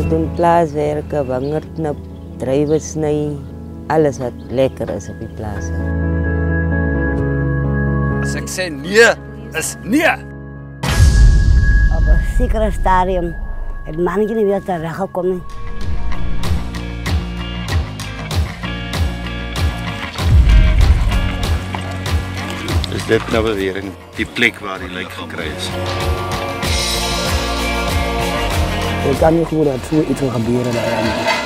doen plaaswerken, wingerdknip, druiwe sny, alles wat lekker is op die plaas. As ek sê nee, is nee. Op 'n sekere stadium het Mannetjie nie weer teruggekom nie. Is dit nou weer in die plek waar die lijk gekry is? Ik kan niet goed dat zoiets gebeuren.